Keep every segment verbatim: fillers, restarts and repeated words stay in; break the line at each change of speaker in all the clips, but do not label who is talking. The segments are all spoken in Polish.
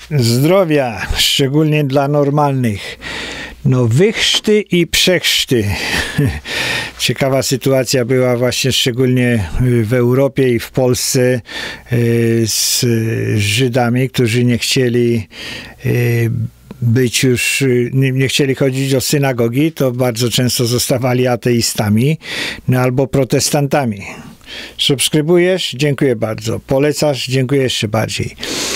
Zdrowia, szczególnie dla normalnych. No wychrzty i przechrzty. Ciekawa sytuacja była właśnie szczególnie w Europie i w Polsce z Żydami, którzy nie chcieli być już, nie chcieli chodzić do synagogi, to bardzo często zostawali ateistami, no albo protestantami. Subskrybujesz? Dziękuję bardzo. Polecasz? Dziękuję jeszcze bardziej.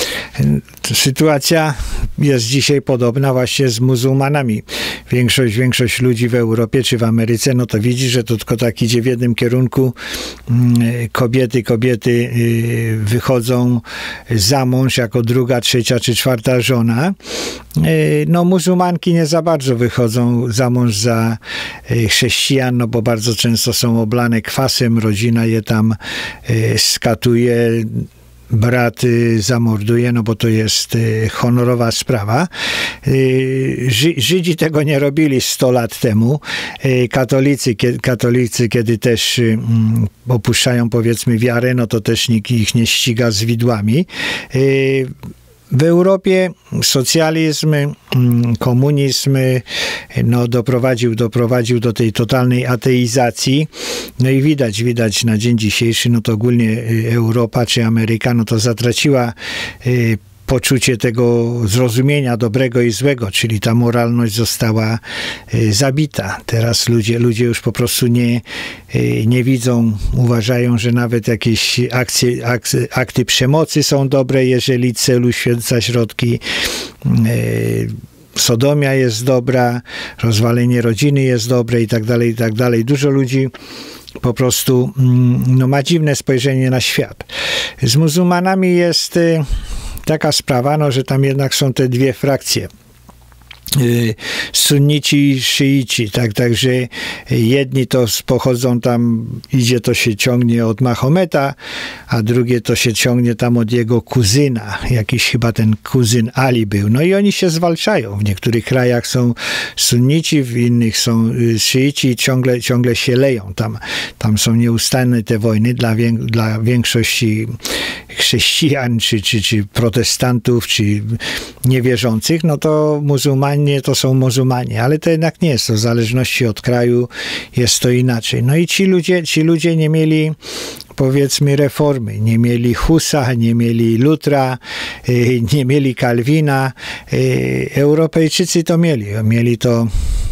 Sytuacja jest dzisiaj podobna właśnie z muzułmanami. Większość, większość ludzi w Europie czy w Ameryce, no to widzi, że to tylko tak idzie w jednym kierunku. Kobiety, kobiety wychodzą za mąż jako druga, trzecia czy czwarta żona. No muzułmanki nie za bardzo wychodzą za mąż za chrześcijan, no bo bardzo często są oblane kwasem, rodzina je tam skatuje, brat zamorduje, no bo to jest honorowa sprawa. Żydzi tego nie robili sto lat temu. Katolicy, katolicy, kiedy też opuszczają, powiedzmy, wiarę, no to też nikt ich nie ściga z widłami. W Europie socjalizm, komunizm no, doprowadził, doprowadził do tej totalnej ateizacji. No i widać, widać na dzień dzisiejszy, no to ogólnie Europa czy Ameryka, no to zatraciła y, poczucie tego zrozumienia dobrego i złego, czyli ta moralność została y, zabita. Teraz ludzie, ludzie już po prostu nie, y, nie widzą, uważają, że nawet jakieś akcje, akty, akty przemocy są dobre, jeżeli cel uświęca środki. Y, Sodomia jest dobra, rozwalenie rodziny jest dobre i tak dalej, i tak dalej. Dużo ludzi po prostu no, ma dziwne spojrzenie na świat. Z muzułmanami jest y, taka sprawa, no, że tam jednak są te dwie frakcje. Sunnici i szyici, tak, także jedni to pochodzą tam, idzie to się ciągnie od Mahometa, a drugie to się ciągnie tam od jego kuzyna, jakiś chyba ten kuzyn Ali był, no i oni się zwalczają, w niektórych krajach są sunnici, w innych są szyici i ciągle, ciągle się leją, tam, tam są nieustanne te wojny dla, wiek, dla większości chrześcijan, czy, czy, czy protestantów, czy niewierzących, no to muzułmanie to są muzułmanie, ale to jednak nie jest to, w zależności od kraju jest to inaczej. No i ci ludzie, ci ludzie nie mieli, powiedzmy, reformy, nie mieli Husa, nie mieli Lutra, nie mieli Kalwina. Europejczycy to mieli, mieli to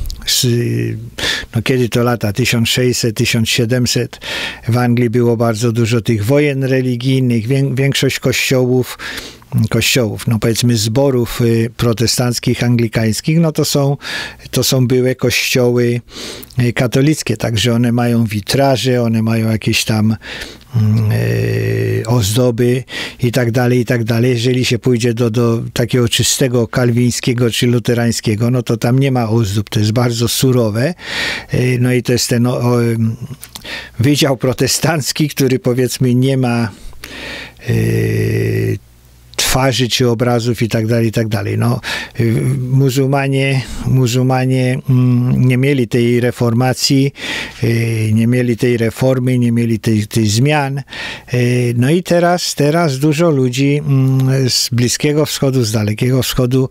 no kiedy to lata tysiąc sześćset, tysiąc siedemset, w Anglii było bardzo dużo tych wojen religijnych, większość kościołów kościołów, no powiedzmy zborów protestanckich, anglikańskich, no to są, to są były kościoły katolickie, także one mają witraże, one mają jakieś tam e, ozdoby i tak dalej, i tak dalej. Jeżeli się pójdzie do, do takiego czystego kalwińskiego czy luterańskiego, no to tam nie ma ozdób, to jest bardzo surowe. E, no i to jest ten o, wydział protestancki, który powiedzmy nie ma e, twarzy czy obrazów i tak dalej, i tak dalej. No, muzułmanie, muzułmanie nie mieli tej reformacji, nie mieli tej reformy, nie mieli tej, tej zmian. No i teraz, teraz dużo ludzi z Bliskiego Wschodu, z Dalekiego Wschodu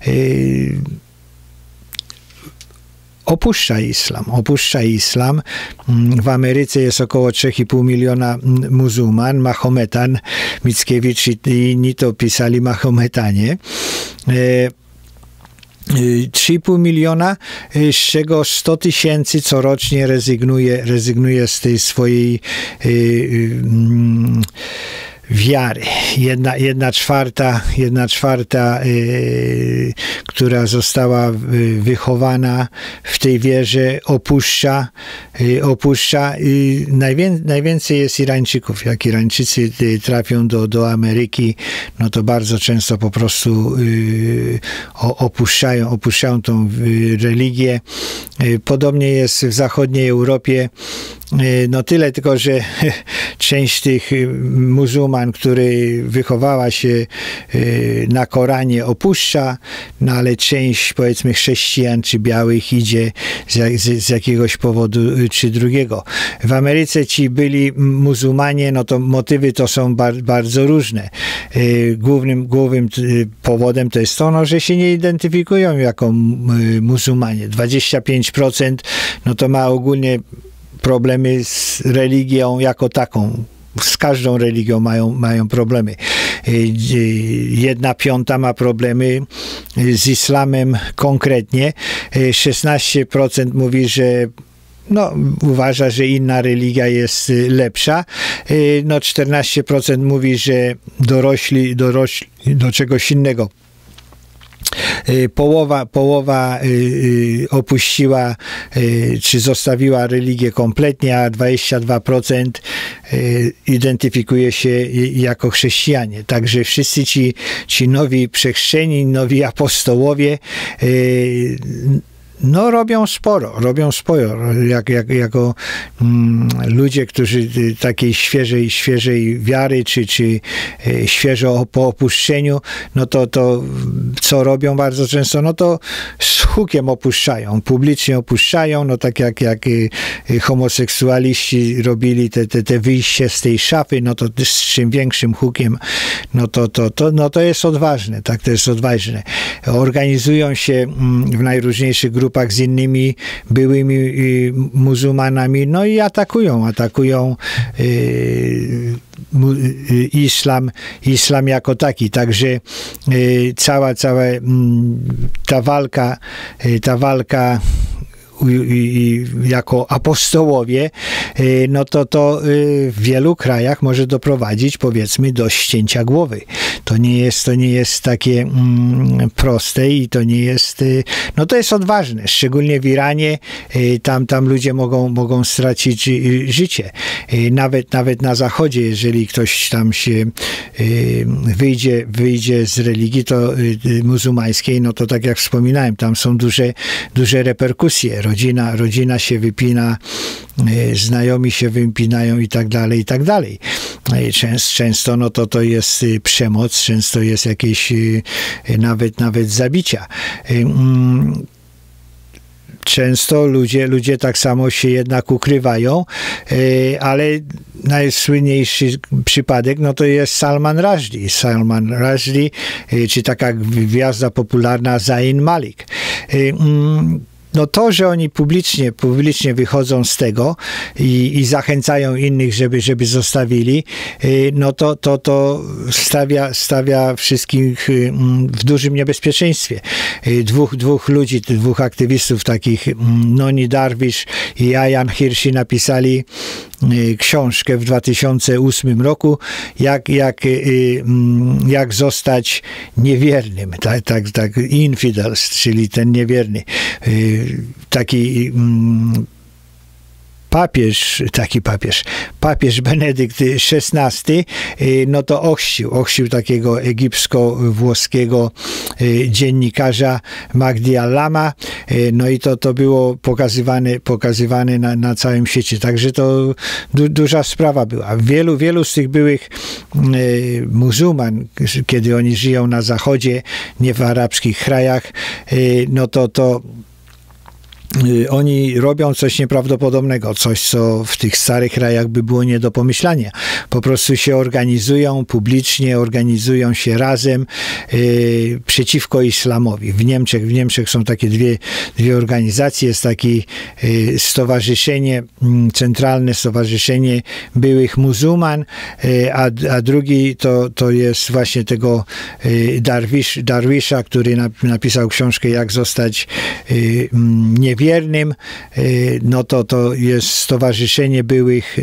opuszcza islam, opuszcza islam. W Ameryce jest około trzy i pół miliona muzułman, Mahometan, Mickiewicz i inni to pisali Mahometanie. trzy i pół miliona, z czego sto tysięcy corocznie rezygnuje, rezygnuje z tej swojej yy, yy, wiary. Jedna, jedna czwarta, jedna czwarta yy, która została wychowana w tej wierze, opuszcza, yy, opuszcza. Yy, najwię, najwięcej jest Irańczyków. Jak Irańczycy trafią do, do Ameryki, no to bardzo często po prostu yy, opuszczają, opuszczają tą religię. Yy, podobnie jest w zachodniej Europie. no tyle tylko, że część tych muzułman, który wychowała się na Koranie, opuszcza, no ale część, powiedzmy, chrześcijan czy białych idzie z, z, z jakiegoś powodu czy drugiego. W Ameryce ci byli muzułmanie, no to motywy to są bar, bardzo różne. Głównym, głównym powodem to jest to, no, że się nie identyfikują jako muzułmanie. dwadzieścia pięć procent no to ma ogólnie problemy z religią jako taką. Z każdą religią mają, mają problemy. Jedna piąta ma problemy z islamem konkretnie. szesnaście procent mówi, że no, uważa, że inna religia jest lepsza. No, czternaście procent mówi, że dorośli, dorośli do czegoś innego. Połowa, połowa opuściła czy zostawiła religię kompletnie, a dwadzieścia dwa procent identyfikuje się jako chrześcijanie. Także wszyscy ci, ci nowi przechrzczeni, nowi apostołowie no robią sporo, robią sporo, jak, jak, jako mm, ludzie, którzy takiej świeżej, świeżej wiary, czy, czy e, świeżo po opuszczeniu, no to, to co robią bardzo często, no to z hukiem opuszczają, publicznie opuszczają, no tak jak, jak e, homoseksualiści robili te, te, te wyjście z tej szafy, no to z czym większym hukiem, no to, to, to, no to jest odważne, tak, to jest odważne. Organizują się mm, w najróżniejszych grupach z innymi byłymi y, muzułmanami, no i atakują, atakują y, mu, y, islam, islam jako taki. Także y, cała, cała y, ta walka, y, ta walka i jako apostołowie, no to to w wielu krajach może doprowadzić, powiedzmy, do ścięcia głowy. To nie jest, to nie jest takie mm, proste i to nie jest, no to jest odważne, szczególnie w Iranie, tam, tam ludzie mogą, mogą stracić życie. Nawet, nawet na zachodzie, jeżeli ktoś tam się wyjdzie, wyjdzie z religii to muzułmańskiej, no to tak jak wspominałem, tam są duże, duże reperkusje. Rodzina, rodzina się wypina, znajomi się wypinają i tak dalej, i tak dalej. Często, często no to, to jest przemoc, często jest jakieś nawet, nawet zabicia. Często ludzie, ludzie tak samo się jednak ukrywają, ale najsłynniejszy przypadek, no to jest Salman Rushdie. Salman Rushdie, czy taka gwiazda popularna Zayn Malik. No to, że oni publicznie, publicznie wychodzą z tego i, i zachęcają innych, żeby, żeby zostawili, no to, to, to stawia, stawia wszystkich w dużym niebezpieczeństwie. Dwóch, dwóch ludzi, dwóch aktywistów takich, Noni Darwish i Ayan Hirsi, napisali książkę w dwa tysiące ósmym roku, jak, jak, jak zostać niewiernym, tak, tak, tak, infidels, czyli ten niewierny. Taki papież, taki papież, papież Benedykt szesnasty, no to ochrzcił, ochrzcił takiego egipsko-włoskiego dziennikarza Mahdi Allama, no i to, to było pokazywane, pokazywane na, na całym świecie, także to du, duża sprawa była. Wielu, wielu z tych byłych muzułman, kiedy oni żyją na zachodzie, nie w arabskich krajach, no to to oni robią coś nieprawdopodobnego, coś, co w tych starych krajach by było nie do pomyślenia. Po prostu się organizują publicznie, organizują się razem yy, przeciwko islamowi. W Niemczech, w Niemczech są takie dwie, dwie organizacje. Jest takie yy, stowarzyszenie, yy, centralne stowarzyszenie byłych muzułman, yy, a, a drugi to, to jest właśnie tego yy, Darwish, Darwisha, który na, napisał książkę Jak zostać yy, niewiernym. Wiernym, no to to jest stowarzyszenie byłych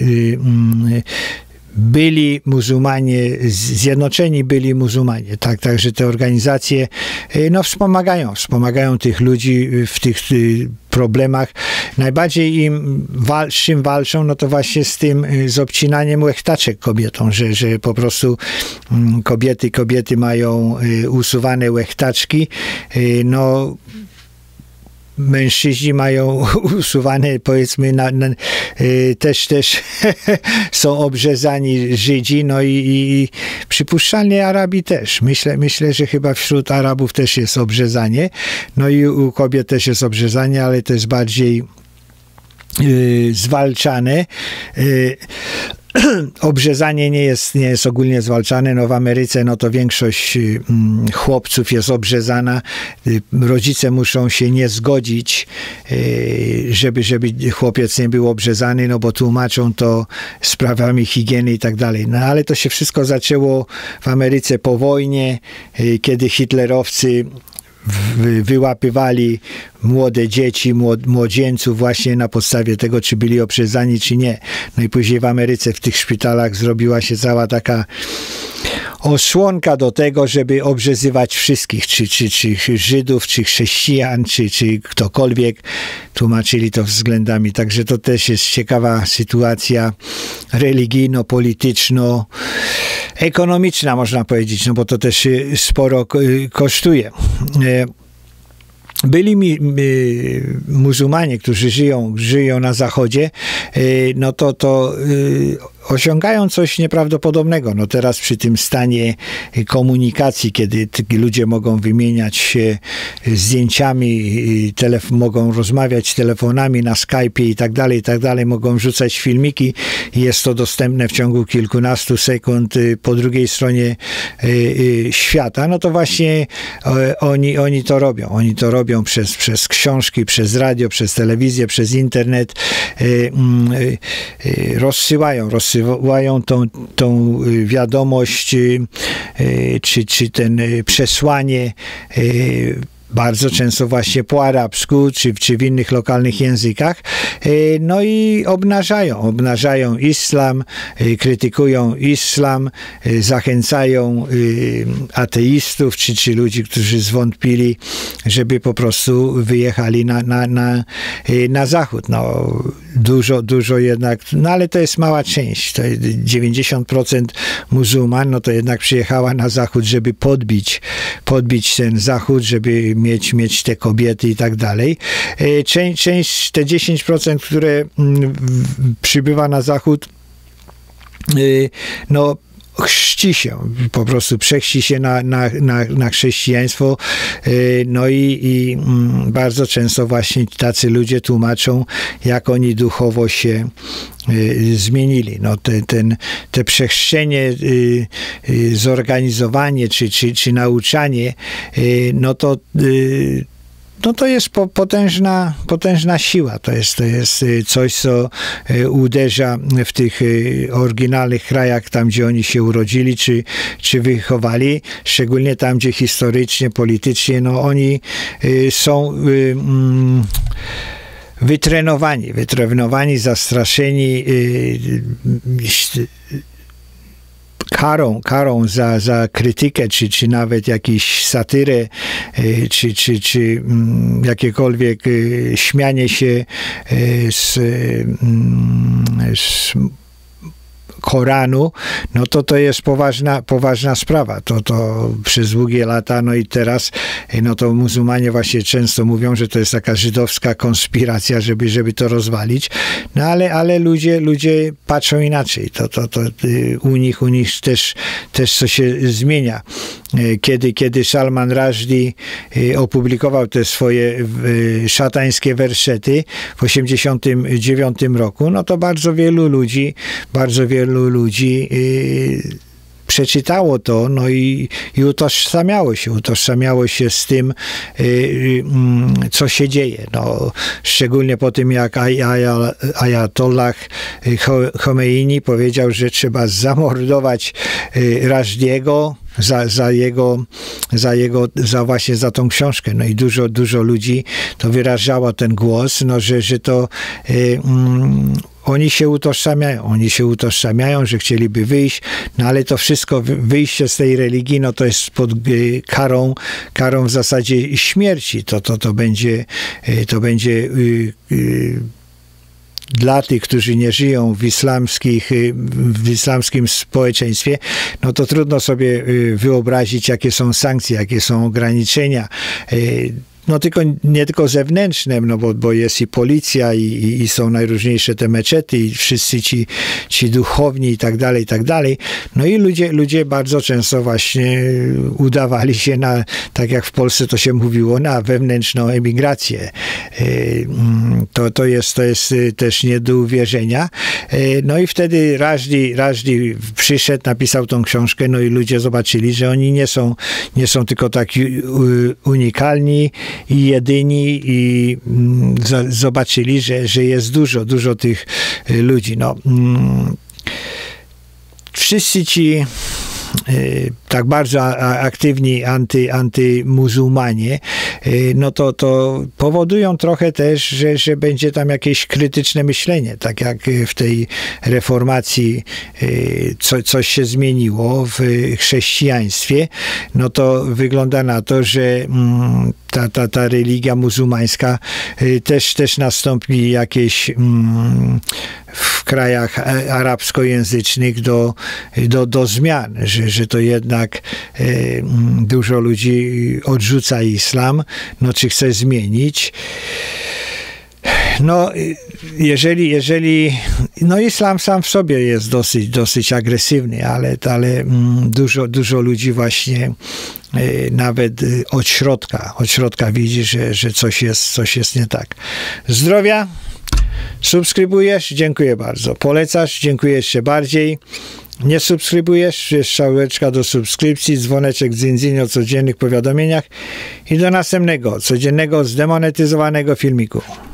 byli muzułmanie, zjednoczeni byli muzułmanie. Tak, także te organizacje no, wspomagają, wspomagają tych ludzi w tych problemach. Najbardziej im wal, z czym walczą, no to właśnie z tym, z obcinaniem łechtaczek kobietom, że, że po prostu kobiety, kobiety mają usuwane łechtaczki, no mężczyźni mają usuwane, powiedzmy, na, na, też, też są obrzezani Żydzi, no i, i przypuszczalnie Arabi też. Myślę, myślę, że chyba wśród Arabów też jest obrzezanie, no i u kobiet też jest obrzezanie, ale to jest bardziej yy, zwalczane. Yy, Obrzezanie nie jest, nie jest ogólnie zwalczane. No w Ameryce no to większość mm, chłopców jest obrzezana. Rodzice muszą się nie zgodzić, y, żeby, żeby chłopiec nie był obrzezany, no bo tłumaczą to sprawami higieny i tak dalej. No ale to się wszystko zaczęło w Ameryce po wojnie, y, kiedy hitlerowcy wyłapywali młode dzieci, młodzieńców właśnie na podstawie tego, czy byli obrzezani, czy nie. No i później w Ameryce w tych szpitalach zrobiła się cała taka osłonka do tego, żeby obrzezywać wszystkich, czy, czy, czy Żydów, czy chrześcijan, czy, czy ktokolwiek. Tłumaczyli to względami. Także to też jest ciekawa sytuacja religijno-polityczno ekonomiczna, można powiedzieć, no bo to też sporo kosztuje. Byli mi, y, muzułmanie, którzy żyją, żyją na zachodzie, y, no to, to y, osiągają coś nieprawdopodobnego. No teraz przy tym stanie komunikacji, kiedy ludzie mogą wymieniać się zdjęciami, telef- mogą rozmawiać telefonami na Skype'ie i tak dalej, i tak dalej, mogą wrzucać filmiki i jest to dostępne w ciągu kilkunastu sekund po drugiej stronie świata, no to właśnie oni, oni to robią. Oni to robią przez, przez książki, przez radio, przez telewizję, przez internet. Rozsyłają, rozsyłają wysyłają tą, tą wiadomość, czy, czy ten przesłanie bardzo często właśnie po arabsku, czy, czy w innych lokalnych językach, no i obnażają, obnażają islam, krytykują islam, zachęcają ateistów, czy, czy ludzi, którzy zwątpili, żeby po prostu wyjechali na, na, na, na zachód. No, dużo, dużo jednak, no ale to jest mała część, to dziewięćdziesiąt procent muzułman, no to jednak przyjechała na zachód, żeby podbić, podbić ten zachód, żeby mieć, mieć te kobiety i tak dalej. Część, część, te dziesięć procent, które przybywa na zachód, no chrzci się, po prostu przechrzci się na, na, na, na chrześcijaństwo, no i, i bardzo często właśnie tacy ludzie tłumaczą, jak oni duchowo się zmienili. No te, ten, te przechrzczenie, zorganizowanie czy, czy, czy nauczanie, no to no to jest po, potężna, potężna siła. To jest, to jest coś, co uderza w tych oryginalnych krajach, tam gdzie oni się urodzili, czy, czy wychowali, szczególnie tam, gdzie historycznie, politycznie, no oni są wytrenowani, wytrenowani, zastraszeni, karą, karą za, za krytykę, czy, czy nawet jakąś satyrę, czy, czy, czy jakiekolwiek śmianie się z, z Koranu, no to to jest poważna, poważna sprawa. To, to przez długie lata, no i teraz, no to muzułmanie właśnie często mówią, że to jest taka żydowska konspiracja, żeby, żeby to rozwalić. No ale, ale ludzie, ludzie patrzą inaczej. To, to, to u nich, u nich też, też co się zmienia. Kiedy, kiedy Salman Rushdie opublikował te swoje szatańskie wersety w osiemdziesiątym dziewiątym roku, no to bardzo wielu ludzi, bardzo wielu ludzi yy, przeczytało to, no i, i utożsamiało się, utożsamiało się z tym, yy, yy, co się dzieje. No, szczególnie po tym, jak Ajatollah Chomeini powiedział, że trzeba zamordować yy, Rushdiego za, za jego, za jego, za właśnie za tą książkę. No i dużo, dużo ludzi to wyrażało ten głos, no, że, że to yy, mm, oni się utożsamiają, oni się utożsamiają, że chcieliby wyjść, no ale to wszystko, wyjście z tej religii, no to jest pod y, karą, karą w zasadzie śmierci. To, to, to będzie, y, to będzie y, y, dla tych, którzy nie żyją w, islamskich, w islamskim społeczeństwie, no to trudno sobie wyobrazić, jakie są sankcje, jakie są ograniczenia. no tylko, nie tylko zewnętrzne, no bo, bo jest i policja i, i, i są najróżniejsze te meczety i wszyscy ci, ci duchowni i tak dalej, i tak dalej. No i ludzie, ludzie bardzo często właśnie udawali się na, tak jak w Polsce to się mówiło, na wewnętrzną emigrację. To, to, jest, to jest też nie do uwierzenia. No i wtedy Rushdie, Rushdie przyszedł, napisał tą książkę, no i ludzie zobaczyli, że oni nie są, nie są tylko taki unikalni i jedyni i zobaczyli, że, że jest dużo, dużo tych ludzi. No, wszyscy ci tak bardzo aktywni anty, antymuzułmanie, no to, to powodują trochę też, że, że będzie tam jakieś krytyczne myślenie, tak jak w tej reformacji co, coś się zmieniło w chrześcijaństwie, no to wygląda na to, że ta, ta, ta religia muzułmańska też, też nastąpi jakieś w krajach arabskojęzycznych do, do, do zmian, że, że to jednak e, dużo ludzi odrzuca islam, no czy chce zmienić. No, jeżeli, jeżeli, no islam sam w sobie jest dosyć, dosyć agresywny, ale, ale dużo, dużo ludzi właśnie nawet od środka, od środka widzi, że, że coś jest, coś jest nie tak. Zdrowia, subskrybujesz? Dziękuję bardzo. Polecasz? Dziękuję jeszcze bardziej. Nie subskrybujesz? Jest strzałeczka do subskrypcji, dzwoneczek dzin-dzin o codziennych powiadomieniach i do następnego, codziennego, zdemonetyzowanego filmiku.